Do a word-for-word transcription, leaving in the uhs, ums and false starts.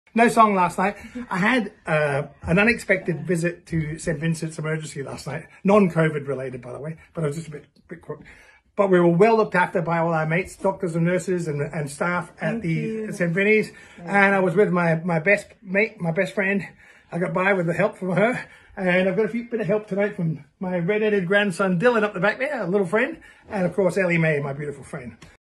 No song last night. I had uh, an unexpected visit to Saint Vincent's Emergency last night. Non-COVID related, by the way, but I was just a bit, bit crook. But we were well looked after by all our mates, doctors and nurses and, and staff at Thank the you. Saint Vinny's. And I was with my, my best mate, my best friend. I got by with the help from her. And I've got a few bit of help tonight from my red-headed grandson Dylan up the back there, a little friend. And of course, Ellie Mae, my beautiful friend.